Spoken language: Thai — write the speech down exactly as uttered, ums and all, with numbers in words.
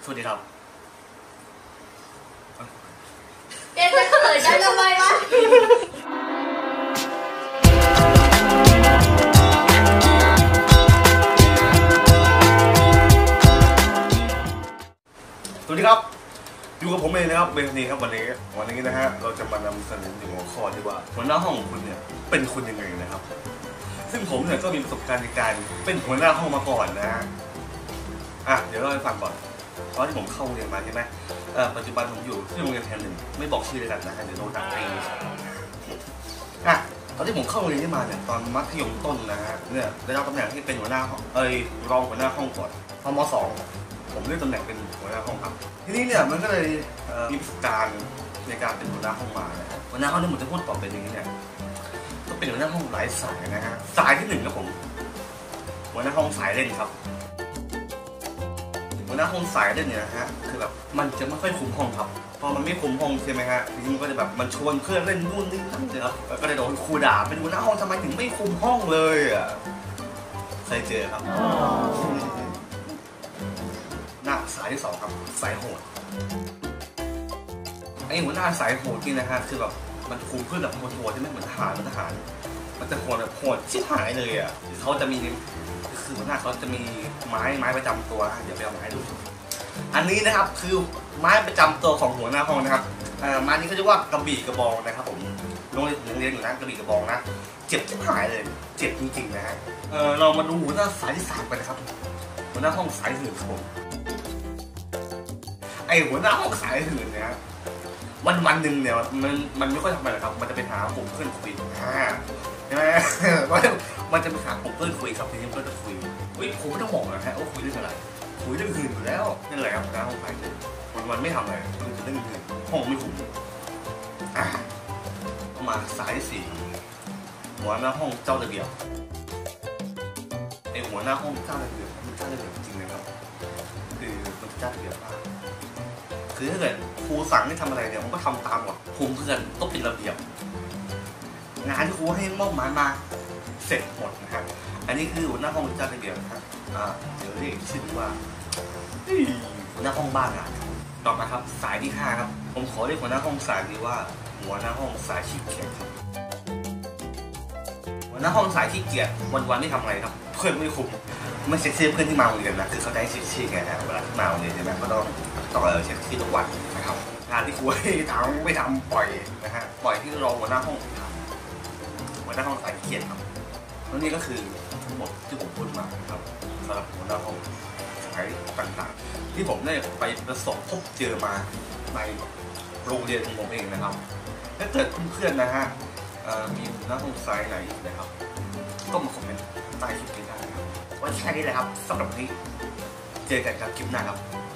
สวัสดีครับเอ๊ะจะเขินได้ทำไมวะสวัสดีครับอยู่กับผมเองนะครับเบนนีครับวันนี้วันนี้นะฮะเราจะมานำเสนอในหัวข้อที่ว่าหัวหน้าห้องของคุณเนี่ยเป็นคนยังไงนะครับซึ่งผมเนี่ยก็มีประสบการณ์ในการเป็นหัวหน้าห้องมาก่อนนะฮะอ่ะเดี๋ยวเราไปฟังก่อนตอนที่ผมเข้าโรงเรียนมาใช่ไหมเออปัจจุบันผมอยู่ที่โรงเรียนแห่งหนึ่งไม่บอกชื่อเลยกันนะฮะเดี๋ยวโดนด่าเองอ่ะตอนที่ผมเข้าโรงเรียนที่มาเนี่ยตอนมัธยมต้นนะฮะเนี่ยได้รับตำแหน่งที่เป็นหัวหน้าห้องเอ้ยรองหัวหน้าห้องก่อนพอม.สองผมได้ตำแหน่งเป็นหัวหน้าห้องครับทีนี้เนี่ยมันก็เลยมีประสบการณ์ในการเป็นหัวหน้าห้องมานะหัวหน้าห้องที่ผมจะพูดต่อไปนี้เนี่ยก็เป็นหัวหน้าห้องหลายสายนะฮะสายที่หนึ่งครับผมหัวหน้าห้องสายเล่นครับหัวหน้าห้องสายเล่นเนี่ยนะฮะคือแบบมันจะไม่ค่อยคุมห้องครับพอมันไม่คุมห้องใช่ไหมฮะทีนี้มันก็จะแบบมันชวนเพื่อนเล่นนู่นนี่นั่นเลยครับก็เลยโดนครูด่าเป็นหัวหน้าห้องทำไมถึงไม่คุมห้องเลยอ่ะเคยเจอครับหน้าสายที่สองครับสายโหดไอ้หัวหน้าสายโหดนี่นะฮะคือแบบมันคุมเพื่อนแบบโหดๆใช่ไหมเหมือนทหารเหมือนทหารมันจะโหดแบบโหดชิบหายเลยอ่ะเขาจะมีคือหัวหน้าเขาจะมีไม้ไม้ประจำตัวเดี๋ยวไปเอาไม้ดูอันนี้นะครับคือไม้ประจำตัวของหัวหน้าห้องนะครับไม้นี้เขาเรียกว่ากระบี่กระบองนะครับผมโรงเรียนโรงเรียนอยู่นะกระบี่กระบองนะเจ็บชิบหายเลยเจ็บจริงๆนะฮะเรามาดูหัวหน้าสายที่สามกันนะครับหัวหน้าห้องสายหื่นครับผมไอหัวหน้าห้องสายหื่นเนี่ยวันวันหนึ่งเนี่ยมันมันไม่ค่อยทำอะไรหรอกครับมันจะไปหากลุ่มเพื่อนคุยใช่ไหมมันจะไปหากลุ่มเพื่อนคุยครับทีนี้เพื่อนจะคุยอุ้ยผมไม่ต้องบอกนะฮะว่าคุยเรื่องอะไรคุยเรื่องหื่นอยู่แล้วนั่นแหละครับหัวหน้าห้องสายหื่นวันวันไม่ทำอะไรคุยเรื่องหื่นห้องไม่คุมอ่ะมาสายสี่หัวหน้าห้องเจ้าระเบียบไอหัวหน้าห้องเจ้าระเบียบมันเจ้าระเบียบจริงเลยครับคือมันเจ้าระเบียบมากคือถ้าเกิดครูสั่งให้ทำอะไรเนี่ยผมก็ทำตามหมดคุมเพื่อนต้องเป็นระเบียบงานที่ครูให้มอบหมายมาเสร็จหมดนะครับอันนี้คือหัวหน้าห้องเจ้าระเบียบนะครับเดี๋ยวเรียกชื่อว่าหัวหน้าห้องบ้านงานต่อมาครับสายที่ห้าครับผมขอเรียกหัวหน้าห้องสายนี้ว่าหัวหน้าห้องสายขี้เกียจครับหัวหน้าห้องสายขี้เกียจวันๆไม่ทำอะไรครับเพื่อนไม่คุมไม่เช็คชื่อเพื่อนที่มาโรงเรียนนะคือเขาได้เช็คชื่อไงนะเวลาที่มาโรงเรียนใช่ไหมก็ต้องต้องเออเช็คชื่อทุกวันนะครับงานที่ครูให้ทำไม่ทำปล่อยนะฮะปล่อยที่รองหัวหน้าห้องทำหัวหน้าห้องสายขี้เกียจครับแล้วนี่ก็คือทั้งหมดที่ผมพูดมาครับสำหรับหัวหน้าห้องสายต่างๆที่ผมได้ไปประสบพบเจอมาในโรงเรียนของผมเองนะครับถ้าเกิดเพื่อนๆนะฮะมีหัวหน้าห้องสายไหนนะครับก็มาคอมเมนต์ใต้คลิปนี้ได้นะครับวันแค่นี้แหละครับสำหรับวันนี้เจอกันครับคลิปหน้าครับ